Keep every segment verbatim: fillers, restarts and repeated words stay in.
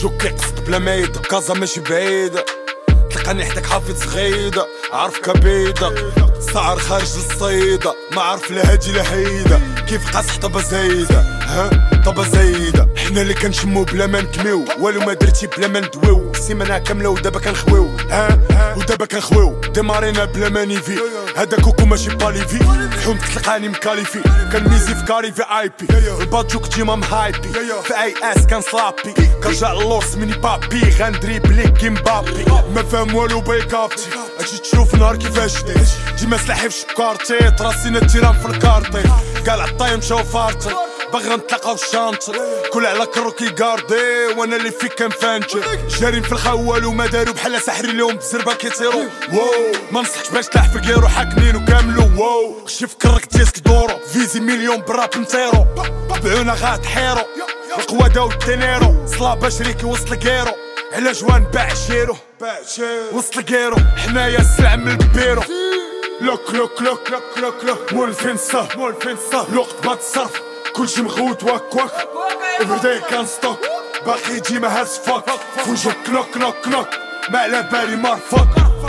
جو كيقصد بلا ما يدق كازا ماشي بعيدة، تلقاني حداك حافظ غيدة عارف كبيدة، سعر خارج للصيدة ما عارف لا هادي لا هيدة، كيف قاس طبا زايدة ها طبا زايدة. حنا اللي كنشمو بلا ما نكميو والو ما درتي بلا ما ندويو، سيمانة كاملة ودابا كنخويو ها ودابا كنخويو، ديمارينا بلا ما نيفي هذا كوكو ماشي باليفي، فحوم تلقاني مكاليفي كنميزي في كاري في اي بي، الباتجوك ديما مهايبي في اي اس كنصلابي، كنرجع اللورس ميني بابي غندريبلي كي مبابي، ما فاهم والو بيكابتي اجي تشوف نهار كيفاش ديت، ديما سلاحي في شكارتي تراسينا التيران في الكارتي، قال عطايا مشاو فارتر باغي نتلاقاو الشانتر، كل على كروكي كاردي وانا اللي فيك كنفانجر، جارين في الخوال وما دارو بحال ساحرين اليوم بزربه كيطيرو، واو ما نصحكش باش تلاح في الكيرو حاكنين وكاملو، واو خشي في كرك ديسك دورو فيزي مليون براب نطيرو، بعونا غاتحيرو القوا داو الدينيرو، صلابه شريكي وسط الكيرو على جوان باع شيرو وسط الكيرو، حنايا السلع من البيرو، لوك لوك لوك لوك لوك لوك مول الفنسة مول الفنسة الوقت بات الصرف كلشي مغوت واك واك افرداي كان ستوك باقي ديما هاز فاك فوجك نوك نوك نوك ما على بالي مارفاك،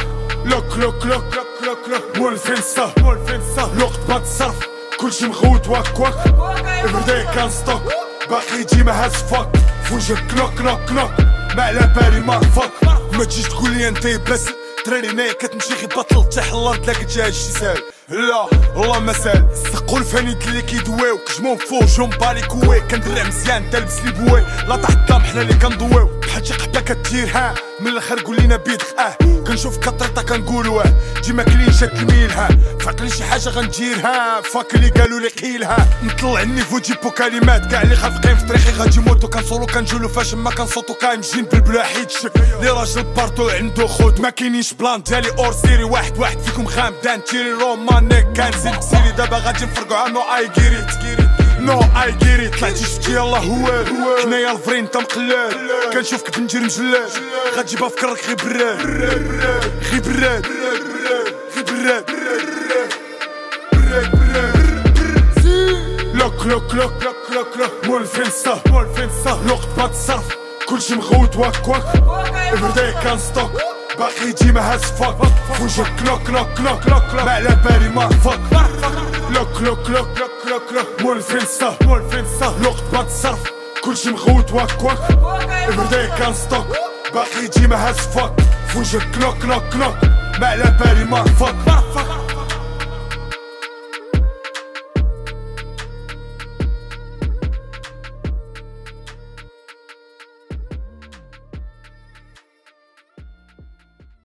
لوك لوك لوك لوك لوك لوك مول الفنسة مول الفنسة الوقت بات الصرف كلشي مغوت واك واك افرداي كان ستوك باقي ديما هاز فاك فوجك نوك نوك نوك ما على بالي مارفاك، ما تجيش تقولي انت بس تراري نايا كتمشي غي بطل تحت الارض لا كتجي هادشي ساهل، لا والله ما ساهل، سقو الفانيد اللي كيدويو كجمو فوجهم بالي كوي، كندرع مزيان تلبس لي بوي لا طاح الطام حنا اللي كنضويو، بحال شي قحبه كتدير ها من الاخر قول لينا بيدخ اه، كنشوف كطريطه كنقولو اه ديما كلين شاد الميل ها، فعقلي شي حاجه غنديرها فاك اللي قالوا لي قيلها، نطلع النيفو جيبو كلمات كاع اللي خافقين في طريقي غادي يموتو، كنصولو كنجولو فاش ما كنصوتو كايمجين بالبلا حيد الشك، لي راجل بارتو عنده خود ما كاينينش بلان ديالي اور سيري، واحد واحد فيكم خامدان تيري رومانيك كنزيد كسيري، دابا غادي نفرقو عنو اي كيريت نو اي كيري طلعتي شفتي يلاه هوال، حنايا الفرين انت مقلال، كنشوفك بنجير مجلال غتجيبها في كرك غي براد غي براد غي براد لوك لوك لوك لوك لوك لوك مول الفنسة مول الفنسة الوقت بات الصرف كلشي مغوت واك واك افرداي كان ستوك باقي ديما هاز فاك فوجك نوك نوك نوك نوك ما على بالي مارفاك، لوك لوك لوك لوك لوك لوك مول الفنسة مول الفنسة الوقت بات الصرف كلشي مغوت واك واك افرداي كان ستوك باقي ديما هاز فاك فوجك نوك نوك نوك ما على بالي مارفاك.